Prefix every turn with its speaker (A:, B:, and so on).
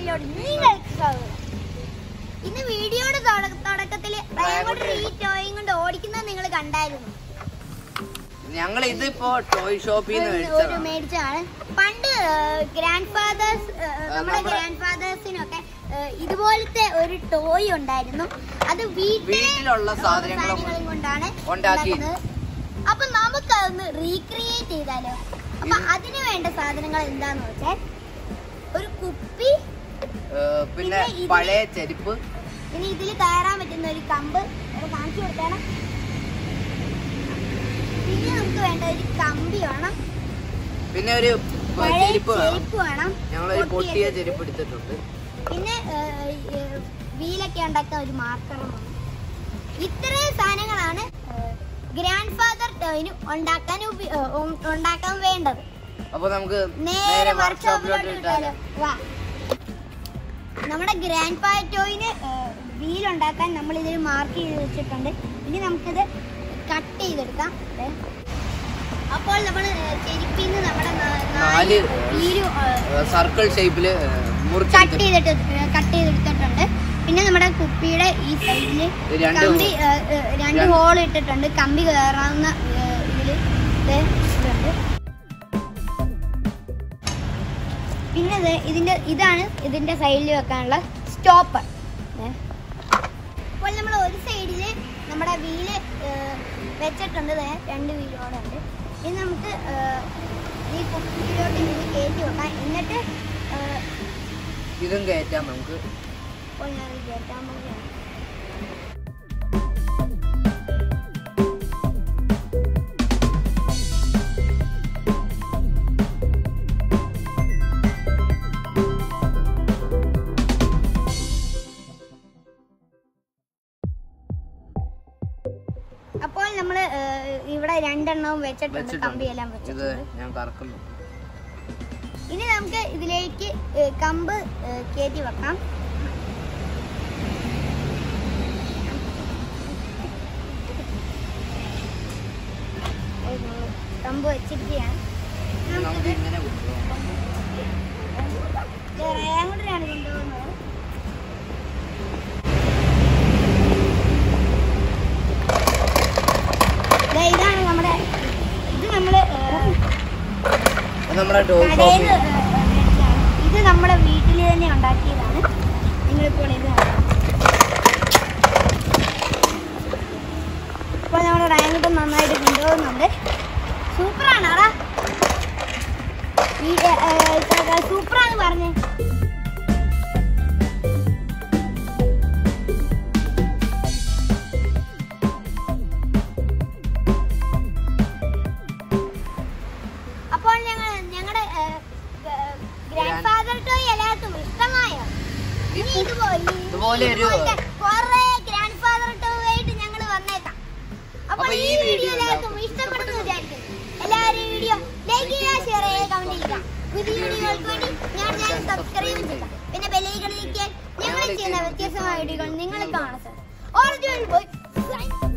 A: ചാനലിലോട് നിങ്ങൾക്ക് സ്വാഗതം. ഇന്ന് വീഡിയോയുടെ തുടക്കത്തില് ഈ ടോയും കൊണ്ട് ഓടിക്കുന്നത് നിങ്ങൾ കണ്ടായിരുന്നു.
B: ഞങ്ങൾ ഇതിപ്പോ ടോയ് ഷോപ്പിൽ നിന്ന്
A: മേടിച്ചതാണ്. പണ്ട് നമ്മുടെ ഗ്രാൻഡ് ഫാദേഴ്സിനൊക്കെ ഇതുപോലത്തെ ഒരു ടോയ് ഉണ്ടായിരുന്നു. അത്
B: വീട്ടിലുള്ള സാധനങ്ങളും
A: കൊണ്ടാണ് ഉണ്ടാക്കുന്നത്. അപ്പൊ നമുക്ക് അതൊന്ന് റീക്രിയേറ്റ് ചെയ്താലോ? അപ്പൊ അതിന് വേണ്ട സാധനങ്ങൾ എന്താന്ന് വെച്ചാൽ ഒരു കുപ്പി,
B: പിന്നെ പഴയ ചെരുപ്പ്,
A: ഇനി ഇതിൽ കയറാൻ പറ്റുന്ന ഒരു കമ്പ് കാണിച്ചു കൊടുത്തേണം. പിന്നെ നമുക്ക് വേണ്ട ഒരു കമ്പി വേണം,
B: പിന്നെ ഒരു
A: ചെരുപ്പ് വേണം.
B: ഞങ്ങളൊരു പൊട്ടിയ ചെരുപ്പ് എടുത്തിട്ടുണ്ട്.
A: പിന്നെ വീലൊക്കെ ഉണ്ടാക്കാൻ ഒരു മാർക്കറും വേണം. ഇത്രയും സാധനങ്ങളാണ് ഗ്രാൻഡ് ഫാദർ ടോയിന് ഉണ്ടാക്കാൻ വേണ്ടത്.
B: അപ്പൊ നമുക്ക്
A: നേരെ വർക്ക്ഷോപ്പിലോട്ട് ഇട്ടാലോ? വാ. നമ്മുടെ ഗ്രാൻഡ് ഫാദർ ടോയിന് വീലുണ്ടാക്കാൻ നമ്മൾ ഇതിൽ മാർക്ക് ചെയ്ത് വെച്ചിട്ടുണ്ട്. ഇനി നമുക്കിത് കട്ട് ചെയ്തെടുക്കാം. അപ്പോൾ നമ്മൾ ചെരുപ്പിന്ന് നമ്മുടെ
B: സർക്കിൾ ഷേപ്പില്
A: കട്ട് ചെയ്തെടുത്തിട്ടുണ്ട്. പിന്നെ നമ്മുടെ കുപ്പിയുടെ ഈ സൈഡില് കമ്പി 2 ഹോൾ ഇട്ടിട്ടുണ്ട്. കമ്പി കയറാവുന്ന ഇതില് ഇതുണ്ട്. പിന്നെ ഇതാണ് ഇതിന്റെ സൈഡിൽ വെക്കാനുള്ള സ്റ്റോപ്പർ. അപ്പോൾ നമ്മൾ ഒരു സൈഡില് നമ്മുടെ വീല് വെച്ചിട്ടുണ്ട്. 2 വീലോടുണ്ട്. ഇനി നമുക്ക് ഈ കുപ്പിയിലോട്ട് ഇത് കയറ്റി വെക്കാം. എന്നിട്ട്
B: ഇതും കയറ്റാം നമുക്ക്.
A: അപ്പോൾ ഞാൻ കയറ്റാൻ പോകുകയാണ്. അപ്പോൾ നമ്മള് ഇവിടെ 2 എണ്ണവും വെച്ചിട്ടുണ്ട്. കമ്പിയെല്ലാം വെച്ചിട്ടുണ്ട്. ഇനി നമുക്ക് ഇതിലേക്ക് കമ്പ് കയറ്റി വെക്കാം. കമ്പ് വെച്ചിരിക്കുകയാണ്. റേങ്ങോട്ടിലാണ് കൊണ്ടുപോകുന്നത്. ഇതാണ് നമ്മുടെ ഇത് നമ്മുടെ വീട്ടിൽ തന്നെ ഉണ്ടാക്കിയതാണ്. നിങ്ങളിപ്പോൾ ഇത് ഇപ്പോൾ നമ്മുടെ റാങ്കിട്ടും നന്നായിട്ട് കൊണ്ടുപോകുന്നുണ്ട്. സൂപ്പറാണോടാ? സൂപ്പറാന്ന് പറഞ്ഞേ. അപ്പോൾ ഞങ്ങളുടെ ഗ്രാൻഡ് ഫാദർ ടോയ് എല്ലാവർക്കും ഇഷ്ടമായോ?
B: ഇതുപോലെ
A: കുറെ ഗ്രാൻഡ് ഫാദർ ടോയ് ആയിട്ട് ഞങ്ങൾ വന്നേക്കാം. അപ്പോൾ ഈ വീഡിയോ എല്ലാവർക്കും ഇഷ്ടപ്പെടുന്നു വിചാരിക്കുന്നു. എല്ലാവരും വീഡിയോ ലൈക്ക് ചെയ്യുക, ഷെയർ ചെയ്യുക, കമന്റ് ചെയ്യുക. പുതിയ വീഡിയോകൾക്ക് വേണ്ടി ഞാൻ സബ്സ്ക്രൈബ് ചെയ്യുക. പിന്നെ ബെല്ലൈക്കൺ ക്ലിക്ക് ചെയ്താൽ ഞങ്ങൾ ചെയ്യുന്ന വ്യത്യസ്തമായ വീഡിയോകൾ നിങ്ങൾ കാണാൻ സാധിക്കും.